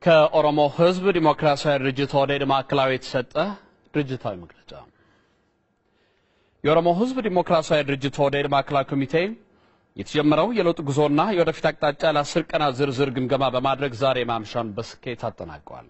ከኦሮሞ ህዝብ ዲሞክራሲያዊ ድርጅት ወደ ማዕከላዊ የተሰጠ ድርጅታዊ መግለጫ የኦሮሞ ህዝብ ዲሞክራሲያዊ ድርጅት ወደ ማዕከላዊ ኮሚቴ የተጀመረው የለውጥ ጉዞና የወደፊት አቅጣጫ ለ10 ቀናት ዝርዝር ግምገማ በማድረግ ዛሬ ማምሻውን በስኬት አጠናቋል።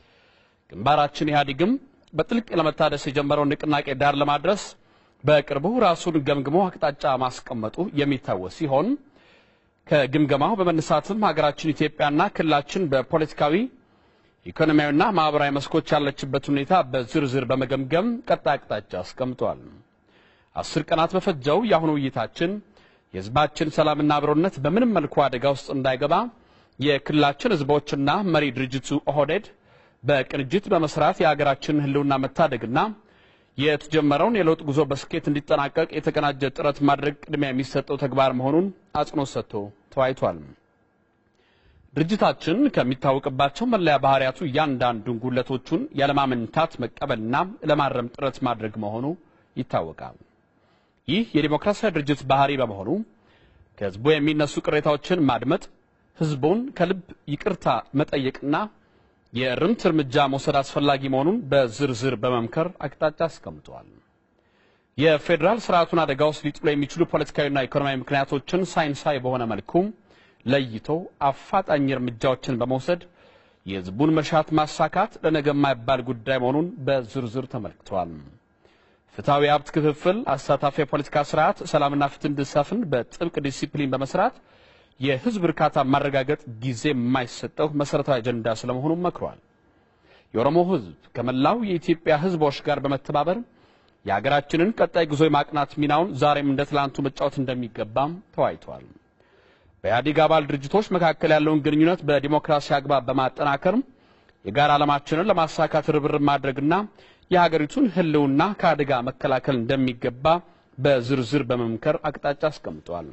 ግንባራችን ኢህአዴግም በጥልቅ ለመታደስ የጀመረው ንቅናቄ ዳር ለማድረስ በቅርቡ ራሱን ገምግሞ አቅጣጫ ማስቀመጡ የሚታወስ ሲሆን ከግምገማው በመነሳትም ሀገራችን ኢትዮጵያና ክልላችን በፖለቲካዊ ኢኮኖሚያዊና ማህበራዊ መስኮች ያለችበት ሁኔታ በዝርዝር በመገምገም ቀጣይ አቅጣጫ አስቀምጧል። 10 ቀናት በፈጀው ያሁኑ ውይይታችን የህዝባችን ሰላምና አብሮነት በምንም መልኩ አደጋ ውስጥ እንዳይገባ የክልላችን ህዝቦችና መሪ ድርጅቱ ኦህዴድ በቅንጅት በመስራት የሀገራችንን ህልውና መታደግና የተጀመረውን የለውጥ ጉዞ በስኬት እንዲጠናቀቅ የተቀናጀ ጥረት ማድረግ ቅድሚያ የሚሰጠው ተግባር መሆኑን አጽንኦት ሰጥቶ ተወያይቷል። ድርጅታችን ከሚታወቅባቸው መለያ ባህሪያቱ ያንዳንዱን ጉለቶቹን ያለማመንታት መቀበልና ለማረም ጥረት ማድረግ መሆኑ ይታወቃል። ይህ የዲሞክራሲያዊ ድርጅት ባህሪ በመሆኑ ከህዝቡ የሚነሱ ቅሬታዎችን ማድመጥ፣ ህዝቡን ከልብ ይቅርታ መጠየቅና የእርምት እርምጃ መውሰድ አስፈላጊ መሆኑን በዝርዝር በመምከር አቅጣጫ አስቀምጧል። የፌደራል ስርዓቱን አደጋ ውስጥ ሊጥሉ የሚችሉ ፖለቲካዊና ኢኮኖሚያዊ ምክንያቶችን ሳይንሳዊ በሆነ መልኩ ለይቶ አፋጣኝ እርምጃዎችን በመውሰድ የህዝቡን መሻት ማሳካት ለነገ የማይባል ጉዳይ መሆኑን በዝርዝር ተመልክቷል። ፍትሃዊ ሀብት ክፍፍል፣ አሳታፊ የፖለቲካ ስርዓት፣ ሰላምና ፍትህ እንዲሰፍን በጥብቅ ዲሲፕሊን በመስራት የህዝብ እርካታ ማረጋገጥ ጊዜ የማይሰጠው መሰረታዊ አጀንዳ ስለመሆኑ መክሯል። የኦሮሞ ህዝብ ከመላው የኢትዮጵያ ህዝቦች ጋር በመተባበር የሀገራችንን ቀጣይ ጉዞ የማቅናት ሚናውን ዛሬም እንደ ትላንቱ መጫወት እንደሚገባም ተወያይቷል። በኢህአዴግ አባል ድርጅቶች መካከል ያለውን ግንኙነት በዲሞክራሲ አግባብ በማጠናከር የጋራ ዓላማችንን ለማሳካት ርብርብ ማድረግና የሀገሪቱን ህልውና ከአደጋ መከላከል እንደሚገባ በዝርዝር በመምከር አቅጣጫ አስቀምጧል።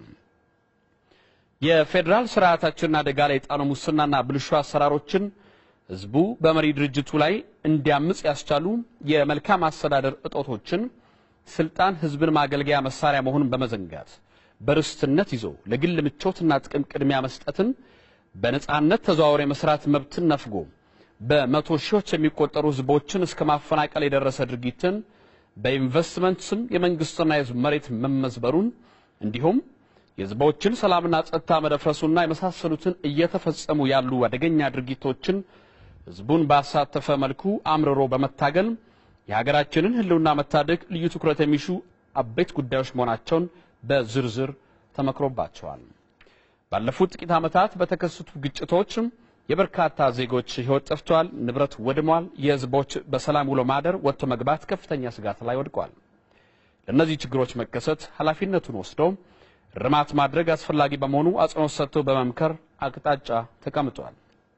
የፌደራል ስርዓታችን አደጋ ላይ የጣሉ ሙስናና ብልሹ አሰራሮችን ህዝቡ በመሪ ድርጅቱ ላይ እንዲያምጽ ያስቻሉ የመልካም አስተዳደር እጦቶችን ስልጣን ህዝብን ማገልገያ መሳሪያ መሆኑን በመዘንጋት በርስትነት ይዞ ለግል ምቾትና ጥቅም ቅድሚያ መስጠትን በነጻነት ተዘዋውሮ የመስራት መብትን ነፍጎ በመቶ ሺዎች የሚቆጠሩ ህዝቦችን እስከ ማፈናቀል የደረሰ ድርጊትን በኢንቨስትመንት ስም የመንግስትና የህዝብ መሬት መመዝበሩን እንዲሁም የህዝቦችን ሰላምና ጸጥታ መደፍረሱና የመሳሰሉትን እየተፈጸሙ ያሉ አደገኛ ድርጊቶችን ህዝቡን ባሳተፈ መልኩ አምርሮ በመታገል የሀገራችንን ህልውና መታደግ ልዩ ትኩረት የሚሹ አበይት ጉዳዮች መሆናቸውን በዝርዝር ተመክሮባቸዋል። ባለፉት ጥቂት ዓመታት በተከሰቱ ግጭቶች የበርካታ ዜጎች ህይወት ጠፍቷል፣ ንብረት ወድሟል፣ የህዝቦች በሰላም ውሎ ማደር ወጥቶ መግባት ከፍተኛ ስጋት ላይ ወድቋል። ለነዚህ ችግሮች መከሰት ኃላፊነቱን ወስዶ ርማት ማድረግ አስፈላጊ በመሆኑ አጽንኦት ሰጥቶ በመምከር አቅጣጫ ተቀምጧል።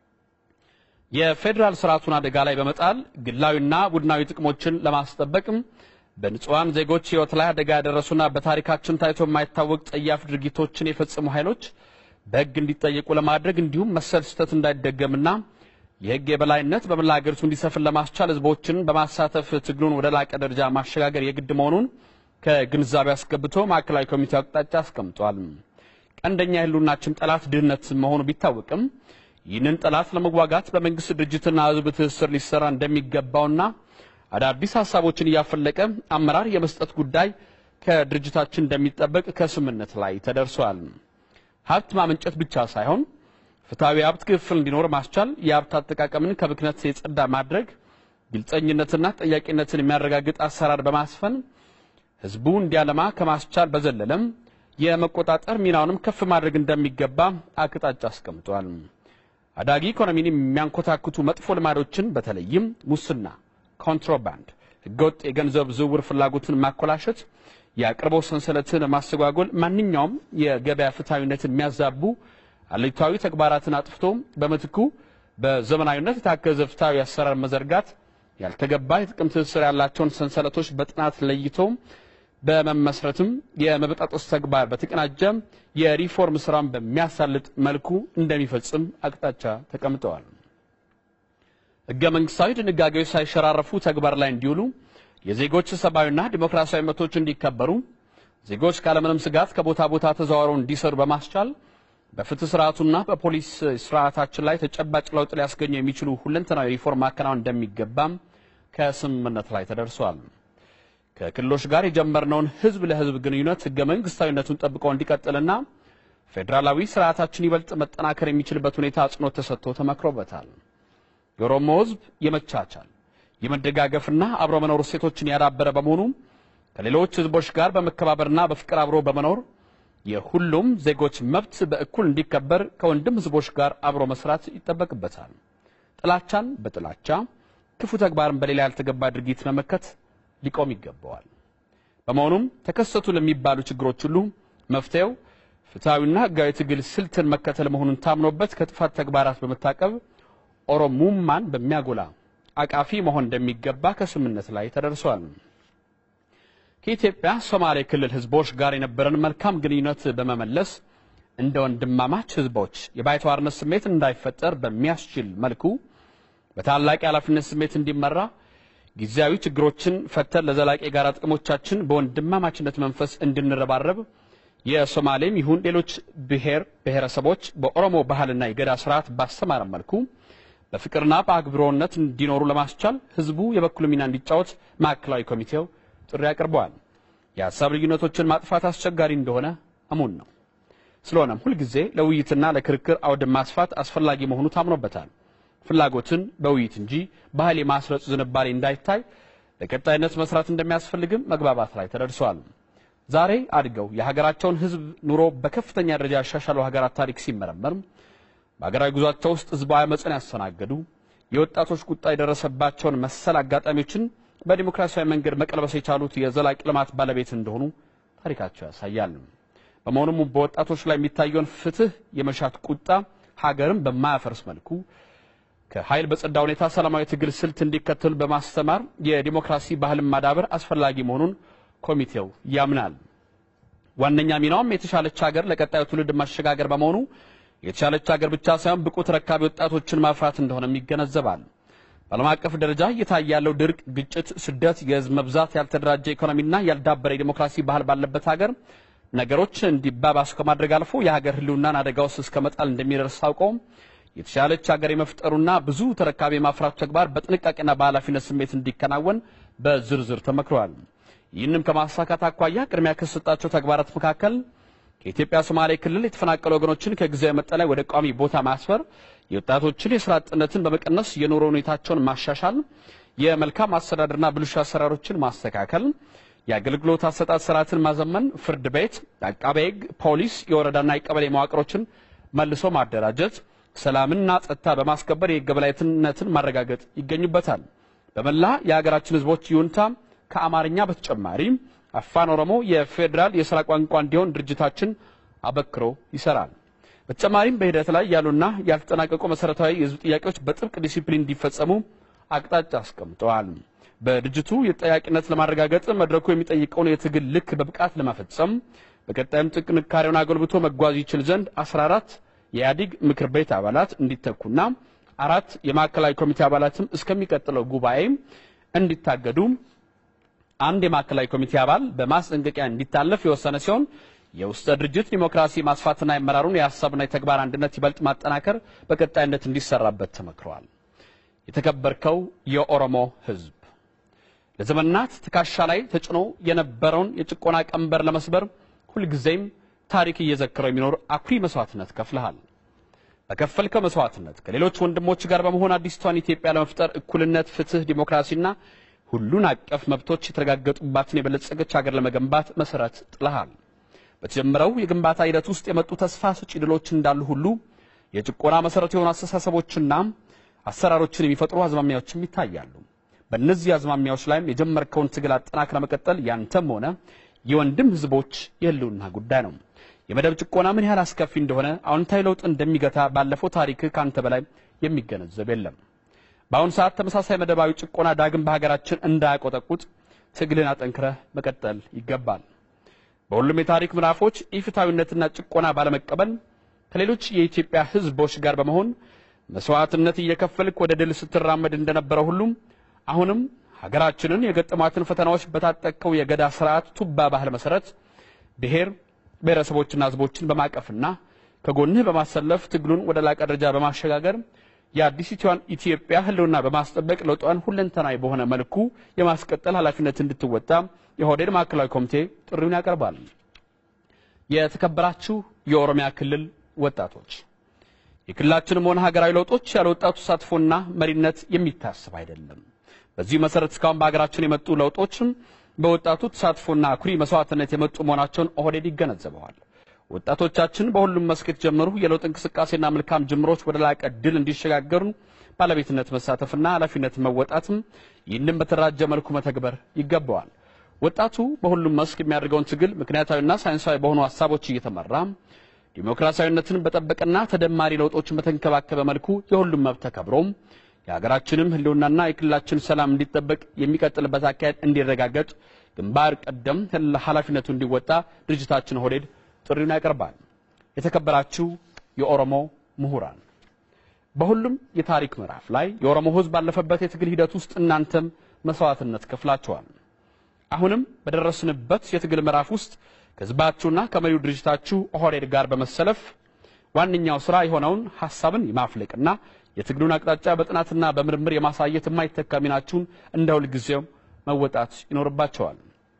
የፌደራል ስርዓቱን አደጋ ላይ በመጣል ግላዊና ቡድናዊ ጥቅሞችን ለማስጠበቅ በንጹሃን ዜጎች ህይወት ላይ አደጋ ያደረሱና በታሪካችን ታይቶ የማይታወቅ ጸያፍ ድርጊቶችን የፈጸሙ ኃይሎች በህግ እንዲጠየቁ ለማድረግ እንዲሁም መሰል ስህተት እንዳይደገምና የህግ የበላይነት በመላ ሀገሪቱ እንዲሰፍን ለማስቻል ህዝቦችን በማሳተፍ ትግሉን ወደ ላቀ ደረጃ ማሸጋገር የግድ መሆኑን ከግንዛቤ አስገብቶ ማዕከላዊ ኮሚቴ አቅጣጫ አስቀምጧል። ቀንደኛ የህልውናችን ጠላት ድህነት መሆኑ ቢታወቅም ይህንን ጠላት ለመዋጋት በመንግስት ድርጅትና ህዝብ ትስስር ሊሰራ እንደሚገባውና አዳዲስ ሐሳቦችን እያፈለቀ አመራር የመስጠት ጉዳይ ከድርጅታችን እንደሚጠበቅ ከስምምነት ላይ ተደርሷል። ሀብት ማመንጨት ብቻ ሳይሆን ፍትሃዊ ሀብት ክፍፍል እንዲኖር ማስቻል፣ የሀብት አጠቃቀምን ከብክነት የጸዳ ማድረግ፣ ግልጸኝነትና ጠያቂነትን የሚያረጋግጥ አሰራር በማስፈን ህዝቡ እንዲያለማ ከማስቻል በዘለለም የመቆጣጠር ሚናውንም ከፍ ማድረግ እንደሚገባ አቅጣጫ አስቀምጧል። አዳጊ ኢኮኖሚን የሚያንኮታኩቱ መጥፎ ልማዶችን በተለይም ሙስና፣ ኮንትሮባንድ፣ ህገወጥ የገንዘብ ዝውውር ፍላጎትን ማኮላሸት፣ የአቅርቦት ሰንሰለትን ማስተጓጎል፣ ማንኛውም የገበያ ፍትሃዊነትን የሚያዛቡ አሉታዊ ተግባራትን አጥፍቶ በመትኩ በዘመናዊነት የታገዘ ፍትሃዊ አሰራር መዘርጋት፣ ያልተገባ የጥቅም ትስስር ያላቸውን ሰንሰለቶች በጥናት ለይቶ በመመስረትም የመበጣጠስ ተግባር በተቀናጀ የሪፎርም ስራን በሚያሳልጥ መልኩ እንደሚፈጽም አቅጣጫ ተቀምጠዋል። ህገ መንግስታዊ ድንጋጌዎች ሳይሸራረፉ ተግባር ላይ እንዲውሉ የዜጎች ሰብአዊና ዲሞክራሲያዊ መብቶች እንዲከበሩ ዜጎች ካለምንም ስጋት ከቦታ ቦታ ተዘዋውረው እንዲሰሩ በማስቻል በፍትህ ስርዓቱና በፖሊስ ስርዓታችን ላይ ተጨባጭ ለውጥ ሊያስገኙ የሚችሉ ሁለንተናዊ ሪፎርም ማከናወን እንደሚገባም ከስምምነት ላይ ተደርሷል። ከክልሎች ጋር የጀመርነውን ህዝብ ለህዝብ ግንኙነት ህገ መንግስታዊነቱን ጠብቆ እንዲቀጥልና ፌደራላዊ ስርዓታችን ይበልጥ መጠናከር የሚችልበት ሁኔታ አጽንኦት ተሰጥቶ ተመክሮበታል። የኦሮሞ ህዝብ የመቻቻል የመደጋገፍና አብሮ መኖር እሴቶችን ያዳበረ በመሆኑ ከሌሎች ህዝቦች ጋር በመከባበርና በፍቅር አብሮ በመኖር የሁሉም ዜጎች መብት በእኩል እንዲከበር ከወንድም ህዝቦች ጋር አብሮ መስራት ይጠበቅበታል። ጥላቻን በጥላቻ ክፉ ተግባርን በሌላ ያልተገባ ድርጊት መመከት ሊቆም ይገባዋል። በመሆኑም ተከሰቱ ለሚባሉ ችግሮች ሁሉ መፍትሄው ፍትሃዊና ህጋዊ ትግል ስልትን መከተል መሆኑን ታምኖበት ከጥፋት ተግባራት በመታቀብ ኦሮሞማን በሚያጎላ አቃፊ መሆን እንደሚገባ ከስምምነት ላይ ተደርሷል። ከኢትዮጵያ ሶማሌ ክልል ህዝቦች ጋር የነበረን መልካም ግንኙነት በመመለስ እንደ ወንድማማች ህዝቦች የባይተዋርነት ስሜት እንዳይፈጠር በሚያስችል መልኩ በታላቅ ኃላፊነት ስሜት እንዲመራ ጊዜያዊ ችግሮችን ፈተን ለዘላቂ የጋራ ጥቅሞቻችን በወንድማማችነት መንፈስ እንድንረባረብ የሶማሌም ይሁን ሌሎች ብሔረሰቦች በኦሮሞ ባህልና የገዳ ስርዓት ባስተማረ መልኩ በፍቅርና በአክብሮነት እንዲኖሩ ለማስቻል ህዝቡ የበኩሉ ሚና እንዲጫወት ማዕከላዊ ኮሚቴው ጥሪ ያቀርባል። የሐሳብ ልዩነቶችን ማጥፋት አስቸጋሪ እንደሆነ አሙን ነው። ስለሆነም ሁሉ ጊዜ ለውይይትና ለክርክር አውድ ማስፋት አስፈላጊ መሆኑ ታምኖበታል። ፍላጎትን በውይይት እንጂ በኃይል የማስረጽ ዝንባሌ እንዳይታይ በቀጣይነት መስራት እንደሚያስፈልግም መግባባት ላይ ተደርሷል። ዛሬ አድገው የሀገራቸውን ህዝብ ኑሮ በከፍተኛ ደረጃ ያሻሻሉ ሀገራት ታሪክ ሲመረመር በሀገራዊ ጉዟቸው ውስጥ ህዝባዊ አመጽን ያስተናገዱ የወጣቶች ቁጣ የደረሰባቸውን መሰል አጋጣሚዎችን በዲሞክራሲያዊ መንገድ መቀልበስ የቻሉት የዘላቂ ልማት ባለቤት እንደሆኑ ታሪካቸው ያሳያል። በመሆኑም በወጣቶች ላይ የሚታየውን ፍትህ የመሻት ቁጣ ሀገርን በማያፈርስ መልኩ ከኃይል በጸዳ ሁኔታ ሰላማዊ ትግል ስልት እንዲከተሉ በማስተማር የዲሞክራሲ ባህልን ማዳበር አስፈላጊ መሆኑን ኮሚቴው ያምናል። ዋነኛ ሚናውም የተሻለች ሀገር ለቀጣዩ ትውልድ ማሸጋገር በመሆኑ የተሻለች ሀገር ብቻ ሳይሆን ብቁ ተረካቢ ወጣቶችን ማፍራት እንደሆነም ይገነዘባል። በዓለም አቀፍ ደረጃ እየታየ ያለው ድርቅ፣ ግጭት፣ ስደት፣ የህዝብ መብዛት፣ ያልተደራጀ ኢኮኖሚና ያልዳበረ ዲሞክራሲ ባህል ባለበት ሀገር ነገሮች እንዲባባሱ ከማድረግ አልፎ የሀገር ህልውናን አደጋ ውስጥ እስከመጣል እንደሚደርስ አውቀው የተሻለች ሀገር የመፍጠሩና ብዙ ተረካቢ ማፍራት ተግባር በጥንቃቄና በኃላፊነት ስሜት እንዲከናወን በዝርዝር ተመክሯል። ይህንም ከማሳካት አኳያ ቅድሚያ ከሰጣቸው ተግባራት መካከል ከኢትዮጵያ ሶማሌ ክልል የተፈናቀሉ ወገኖችን ከጊዜያዊ መጠለያ ወደ ቋሚ ቦታ ማስፈር፣ የወጣቶችን የሥራ አጥነትን በመቀነስ የኑሮ ሁኔታቸውን ማሻሻል፣ የመልካም አስተዳደርና ብልሹ አሰራሮችን ማስተካከል፣ የአገልግሎት አሰጣጥ ስርዓትን ማዘመን፣ ፍርድ ቤት፣ አቃቤ ሕግ፣ ፖሊስ፣ የወረዳና የቀበሌ መዋቅሮችን መልሶ ማደራጀት፣ ሰላምና ጸጥታ በማስከበር የሕግ የበላይነትን ማረጋገጥ ይገኙበታል። በመላ የሀገራችን ህዝቦች ይሁንታ ከአማርኛ በተጨማሪ አፋን ኦሮሞ የፌደራል የሥራ ቋንቋ እንዲሆን ድርጅታችን አበክሮ ይሰራል። በተጨማሪም በሂደት ላይ ያሉና ያልተጠናቀቁ መሰረታዊ የህዝብ ጥያቄዎች በጥብቅ ዲሲፕሊን እንዲፈጸሙ አቅጣጫ አስቀምጠዋል። በድርጅቱ የተጠያቂነት ለማረጋገጥ መድረኩ የሚጠይቀውን የትግል ልክ በብቃት ለማፈጸም በቀጣይም ጥንካሬውን አጎልብቶ መጓዝ ይችል ዘንድ 14 የኢህአዴግ ምክር ቤት አባላት እንዲተኩና 4 የማዕከላዊ ኮሚቴ አባላትም እስከሚቀጥለው ጉባኤ እንዲታገዱ አንድ የማዕከላዊ ኮሚቴ አባል በማስጠንቀቂያ እንዲታለፍ የወሰነ ሲሆን የውስጥ ድርጅት ዲሞክራሲ ማስፋትና የመራሩን የሐሳብና የተግባር አንድነት ይበልጥ ማጠናከር በቀጣይነት እንዲሰራበት ተመክሯል። የተከበርከው የኦሮሞ ህዝብ ለዘመናት ትከሻ ላይ ተጭኖ የነበረውን የጭቆና ቀንበር ለመስበር ሁሉ ጊዜም ታሪክ እየዘከረው የሚኖር አኩሪ መስዋዕትነት ከፍለሃል። በከፈልከው መስዋዕትነት ከሌሎች ወንድሞች ጋር በመሆን አዲስቷን ኢትዮጵያ ለመፍጠር እኩልነት፣ ፍትህ፣ ዲሞክራሲና ሁሉን አቀፍ መብቶች የተረጋገጡባትን የበለጸገች ሀገር ለመገንባት መሰረት ጥለሃል። በተጀመረው የግንባታ ሂደት ውስጥ የመጡ ተስፋ ሰጪ ድሎች እንዳሉ ሁሉ የጭቆና መሰረት የሆኑ አስተሳሰቦችና አሰራሮችን የሚፈጥሩ አዝማሚያዎችም ይታያሉ። በእነዚህ አዝማሚያዎች ላይም የጀመርከውን ትግል አጠናክረህ መቀጠል ያንተም ሆነ የወንድም ህዝቦች የህልውና ጉዳይ ነው። የመደብ ጭቆና ምን ያህል አስከፊ እንደሆነ አዎንታዊ ለውጥ እንደሚገታ ባለፈው ታሪክ ካንተ በላይ የሚገነዘብ የለም። በአሁን ሰዓት ተመሳሳይ መደባዊ ጭቆና ዳግም በሀገራችን እንዳያቆጠቁጥ ትግልን አጠንክረህ መቀጠል ይገባል። በሁሉም የታሪክ ምዕራፎች ኢፍትሃዊነትና ጭቆና ባለመቀበል ከሌሎች የኢትዮጵያ ህዝቦች ጋር በመሆን መስዋዕትነት እየከፈልክ ወደ ድል ስትራመድ እንደነበረው ሁሉም አሁንም ሀገራችንን የገጠሟትን ፈተናዎች በታጠቀው የገዳ ስርዓት ቱባ ባህል መሰረት ብሔረሰቦችና ህዝቦችን በማቀፍና ከጎንህ በማሰለፍ ትግሉን ወደ ላቀ ደረጃ በማሸጋገር የአዲሲቷን ኢትዮጵያ ህልውና በማስጠበቅ ለውጧን ሁለንተናዊ በሆነ መልኩ የማስቀጠል ኃላፊነት እንድትወጣ የኦህዴድ ማዕከላዊ ኮሚቴ ጥሪውን ያቀርባል። የተከበራችሁ የኦሮሚያ ክልል ወጣቶች፣ የክልላችንም ሆነ ሀገራዊ ለውጦች ያለ ወጣቱ ተሳትፎና መሪነት የሚታሰብ አይደለም። በዚህ መሰረት እስካሁን በሀገራችን የመጡ ለውጦችም በወጣቱ ተሳትፎና አኩሪ መስዋዕትነት የመጡ መሆናቸውን ኦህዴድ ይገነዘበዋል። ወጣቶቻችን በሁሉም መስክ የተጀመሩ የለውጥ እንቅስቃሴና መልካም ጅምሮች ወደ ላቀ ድል እንዲሸጋገሩ ባለቤትነት መሳተፍና ኃላፊነት መወጣትም ይህንን በተደራጀ መልኩ መተግበር ይገባዋል። ወጣቱ በሁሉም መስክ የሚያደርገውን ትግል ምክንያታዊና ሳይንሳዊ በሆኑ ሐሳቦች እየተመራ ዲሞክራሲያዊነትን በጠበቀና ተደማሪ ለውጦችን በተንከባከበ መልኩ የሁሉም መብት ተከብሮም የሀገራችንም ህልውናና የክልላችን ሰላም እንዲጠበቅ የሚቀጥልበት አካሄድ እንዲረጋገጥ ግንባር ቀደም ኃላፊነቱን እንዲወጣ ድርጅታችን ኦህዴድ ጥሪውን ያቀርባል። የተከበራችሁ የኦሮሞ ምሁራን፣ በሁሉም የታሪክ ምዕራፍ ላይ የኦሮሞ ህዝብ ባለፈበት የትግል ሂደት ውስጥ እናንተም መስዋዕትነት ከፍላችኋል። አሁንም በደረስንበት የትግል ምዕራፍ ውስጥ ከህዝባችሁና ከመሪው ድርጅታችሁ ኦህዴድ ጋር በመሰለፍ ዋንኛው ስራ የሆነውን ሐሳብን የማፍለቅና የትግሉን አቅጣጫ በጥናትና በምርምር የማሳየት የማይተካ ሚናችሁን እንደ ሁልጊዜው መወጣት ይኖርባችኋል።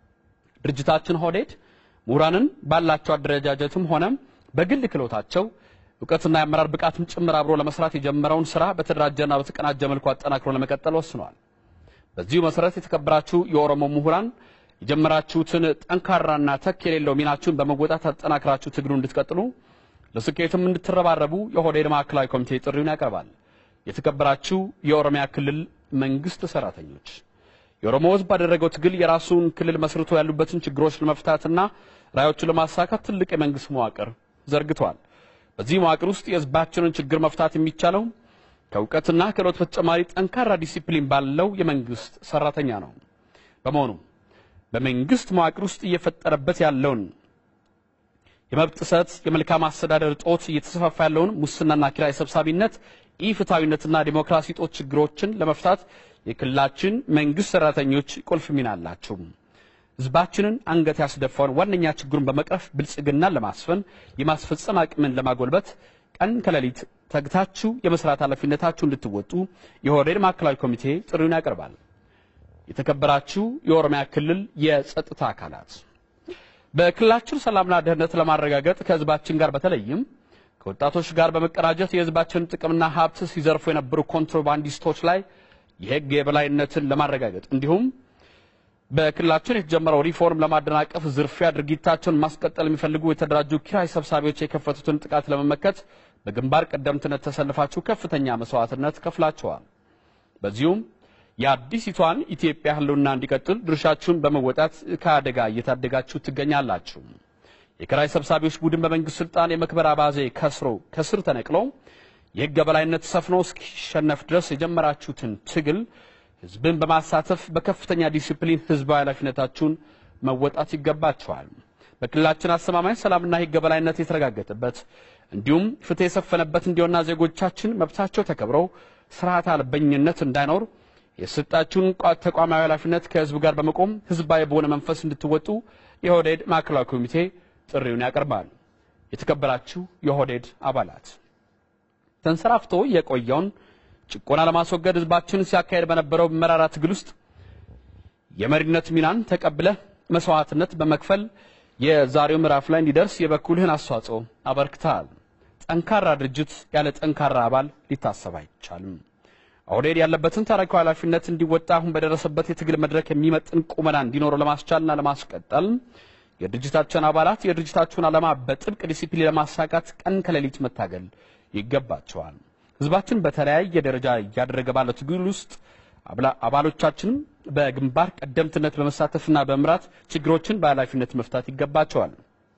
ድርጅታችን ኦህዴድ ምሁራንን ባላቸው አደረጃጀትም ሆነ በግል ክህሎታቸው ዕውቀትና የአመራር ብቃትም ጭምር አብሮ ለመስራት የጀመረውን ስራ በተደራጀና በተቀናጀ መልኩ አጠናክሮ ለመቀጠል ወስኗል። በዚሁ መሰረት የተከበራችሁ የኦሮሞ ምሁራን የጀመራችሁትን ጠንካራና ተክ የሌለው ሚናችሁን በመወጣት አጠናክራችሁ ትግሉን እንድትቀጥሉ ለስኬትም እንድትረባረቡ የኦህዴድ ማዕከላዊ ኮሚቴ ጥሪውን ያቀርባል። የተከበራችሁ የኦሮሚያ ክልል መንግስት ሰራተኞች፣ የኦሮሞ ህዝብ ባደረገው ትግል የራሱን ክልል መስርቶ ያሉበትን ችግሮች ለመፍታትና ራዕዮቹን ለማሳካት ትልቅ የመንግስት መዋቅር ዘርግቷል። በዚህ መዋቅር ውስጥ የህዝባችንን ችግር መፍታት የሚቻለው ከዕውቀትና ክህሎት በተጨማሪ ጠንካራ ዲሲፕሊን ባለው የመንግስት ሰራተኛ ነው። በመሆኑም በመንግስት መዋቅር ውስጥ እየፈጠረበት ያለውን የመብት ጥሰት፣ የመልካም አስተዳደር እጦት፣ እየተስፋፋ ያለውን ሙስናና ኪራይ ሰብሳቢነት፣ ኢፍትሐዊነትና ዲሞክራሲ እጦት ችግሮችን ለመፍታት የክልላችን መንግስት ሰራተኞች ቁልፍ ሚና አላቸው። ህዝባችንን አንገት ያስደፋውን ዋነኛ ችግሩን በመቅረፍ ብልጽግናን ለማስፈን የማስፈጸም አቅምን ለማጎልበት ቀን ከሌሊት ተግታችሁ የመስራት ኃላፊነታችሁ እንድትወጡ የኦህዴድ ማዕከላዊ ኮሚቴ ጥሪውን ያቀርባል። የተከበራችሁ የኦሮሚያ ክልል የጸጥታ አካላት፣ በክልላችን ሰላምና ደህንነት ለማረጋገጥ ከህዝባችን ጋር በተለይም ከወጣቶች ጋር በመቀናጀት የህዝባችንን ጥቅምና ሀብት ሲዘርፉ የነበሩ ኮንትሮባንዲስቶች ላይ የህግ የበላይነትን ለማረጋገጥ እንዲሁም በክልላችን የተጀመረው ሪፎርም ለማደናቀፍ ዝርፊያ ድርጊታቸውን ማስቀጠል የሚፈልጉ የተደራጁ ኪራይ ሰብሳቢዎች የከፈቱትን ጥቃት ለመመከት በግንባር ቀደምትነት ተሰልፋችሁ ከፍተኛ መስዋዕትነት ከፍላችኋል። በዚሁም የአዲሲቷን ኢትዮጵያ ህልውና እንዲቀጥል ድርሻችሁን በመወጣት ከአደጋ እየታደጋችሁ ትገኛላችሁ። የኪራይ ሰብሳቢዎች ቡድን በመንግስት ስልጣን የመክበር አባዜ ከስር ተነቅሎ የህግ የበላይነት ሰፍኖ እስኪሸነፍ ድረስ የጀመራችሁትን ትግል ህዝብን በማሳተፍ በከፍተኛ ዲሲፕሊን ህዝባዊ ኃላፊነታችሁን መወጣት ይገባችኋል። በክልላችን አስተማማኝ ሰላምና ህግ የበላይነት የተረጋገጠበት እንዲሁም ፍትህ የሰፈነበት እንዲሆንና ዜጎቻችን መብታቸው ተከብረው ስርዓተ አልበኝነት እንዳይኖር የሰጣችሁን ተቋማዊ ኃላፊነት ከህዝብ ጋር በመቆም ህዝባዊ በሆነ መንፈስ እንድትወጡ የኦህዴድ ማዕከላዊ ኮሚቴ ጥሪውን ያቀርባል። የተከበራችሁ የኦህዴድ አባላት፣ ተንሰራፍቶ የቆየውን ጭቆና ለማስወገድ ህዝባችን ሲያካሄድ በነበረው መራራ ትግል ውስጥ የመሪነት ሚናን ተቀብለ መስዋዕትነት በመክፈል የዛሬው ምዕራፍ ላይ እንዲደርስ የበኩልህን አስተዋጽኦ አበርክተሃል። ጠንካራ ድርጅት ያለ ጠንካራ አባል ሊታሰብ አይቻልም። ኦህዴድ ያለበትን ታሪካዊ ኃላፊነት እንዲወጣ አሁን በደረሰበት የትግል መድረክ የሚመጥን ቁመና እንዲኖረው ለማስቻልና ለማስቀጠል የድርጅታችን አባላት የድርጅታችሁን ዓላማ በጥብቅ ዲሲፕሊን ለማሳካት ቀን ከሌሊት መታገል ይገባቸዋል። ህዝባችን በተለያየ ደረጃ ያደረገ ባለው ትግል ውስጥ አባሎቻችን በግንባር ቀደምትነት በመሳተፍና በመምራት ችግሮችን በኃላፊነት መፍታት ይገባቸዋል።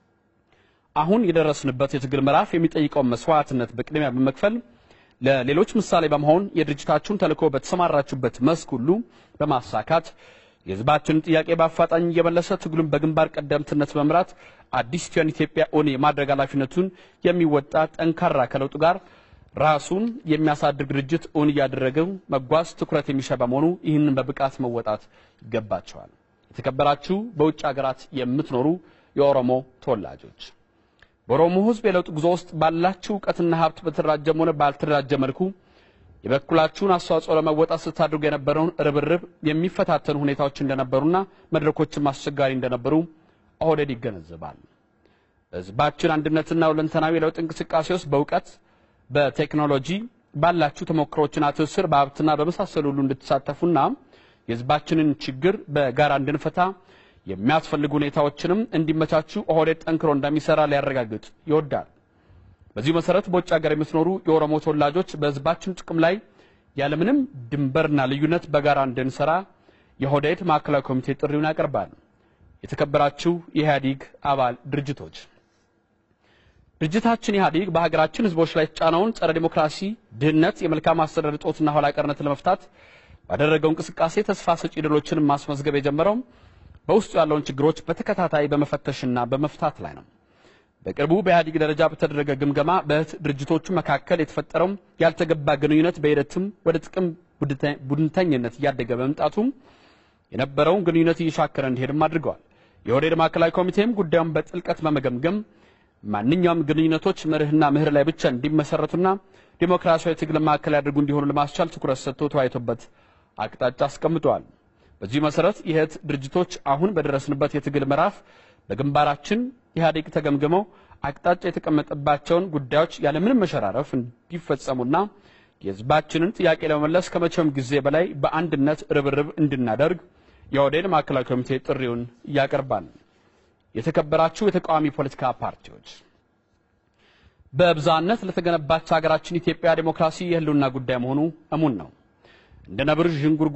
አሁን የደረስንበት የትግል ምዕራፍ የሚጠይቀው መስዋዕትነት በቅድሚያ በመክፈል ለሌሎች ምሳሌ በመሆን የድርጅታችሁን ተልዕኮ በተሰማራችሁበት መስክ ሁሉ በማሳካት የህዝባችንን ጥያቄ በአፋጣኝ እየመለሰ ትግሉን በግንባር ቀደምትነት በመምራት አዲሲቷን ኢትዮጵያ እውን የማድረግ ኃላፊነቱን የሚወጣ ጠንካራ ከለውጡ ጋር ራሱን የሚያሳድግ ድርጅት እውን እያደረገው መጓዝ ትኩረት የሚሻ በመሆኑ ይህንን በብቃት መወጣት ይገባቸዋል። የተከበራችሁ በውጭ ሀገራት የምትኖሩ የኦሮሞ ተወላጆች፣ በኦሮሞ ህዝብ የለውጥ ጉዞ ውስጥ ባላችሁ ዕውቀትና ሀብት በተደራጀም ሆነ ባልተደራጀ መልኩ የበኩላችሁን አስተዋጽኦ ለመወጣት ስታደርጉ የነበረውን ርብርብ የሚፈታተኑ ሁኔታዎች እንደነበሩና መድረኮችም አስቸጋሪ እንደነበሩ ኦህዴድ ይገነዘባል። ህዝባችን አንድነትና ሁለንተናዊ ለውጥ እንቅስቃሴ ውስጥ በእውቀት በቴክኖሎጂ ባላችሁ ተሞክሮችና ትስስር በሀብትና በመሳሰሉ ሁሉ እንድትሳተፉና የህዝባችንን ችግር በጋራ እንድንፈታ የሚያስፈልጉ ሁኔታዎችንም እንዲመቻቹ ኦህዴድ ጠንክሮ እንደሚሰራ ሊያረጋግጥ ይወዳል። በዚህ መሰረት በውጭ ሀገር የሚኖሩ የኦሮሞ ተወላጆች በህዝባችን ጥቅም ላይ ያለምንም ድንበርና ልዩነት በጋራ እንድንሰራ የኦህዴድ ማዕከላዊ ኮሚቴ ጥሪውን ያቀርባል። የተከበራችሁ የኢህአዴግ አባል ድርጅቶች ድርጅታችን ኢህአዴግ በሀገራችን ህዝቦች ላይ ተጫናውን ጸረ ዲሞክራሲ፣ ድህነት፣ የመልካም አስተዳደር እጦትና ኋላ ቀርነት ለመፍታት ባደረገው እንቅስቃሴ ተስፋ ሰጪ ድሎችን ማስመዝገብ የጀመረው በውስጡ ያለውን ችግሮች በተከታታይ በመፈተሽና በመፍታት ላይ ነው። በቅርቡ በኢህአዴግ ደረጃ በተደረገ ግምገማ በእህት ድርጅቶቹ መካከል የተፈጠረው ያልተገባ ግንኙነት በሂደትም ወደ ጥቅም ቡድንተኝነት እያደገ በመምጣቱ የነበረውን ግንኙነት እየሻከረ እንዲሄድም አድርገዋል። የኦህዴድ ማዕከላዊ ኮሚቴም ጉዳዩን በጥልቀት በመገምገም ማንኛውም ግንኙነቶች መርህና ምህር ላይ ብቻ እንዲመሰረቱና ዲሞክራሲያዊ ትግል ማዕከል ያድርጉ እንዲሆኑ ለማስቻል ትኩረት ሰጥቶ ተወያይቶበት አቅጣጫ አስቀምጧል። በዚህ መሰረት የእህት ድርጅቶች አሁን በደረስንበት የትግል ምዕራፍ በግንባራችን ኢህአዴግ ተገምግመው አቅጣጫ የተቀመጠባቸውን ጉዳዮች ያለምንም መሸራረፍ እንዲፈጸሙና የህዝባችንን ጥያቄ ለመመለስ ከመቼውም ጊዜ በላይ በአንድነት ርብርብ እንድናደርግ የኦህዴድ ማዕከላዊ ኮሚቴ ጥሪውን ያቀርባል። የተከበራችሁ የተቃዋሚ ፖለቲካ ፓርቲዎች በብዛነት ለተገነባች ሀገራችን ኢትዮጵያ ዲሞክራሲ የህልውና ጉዳይ መሆኑ እሙን ነው። እንደ ነብር ዥንጉር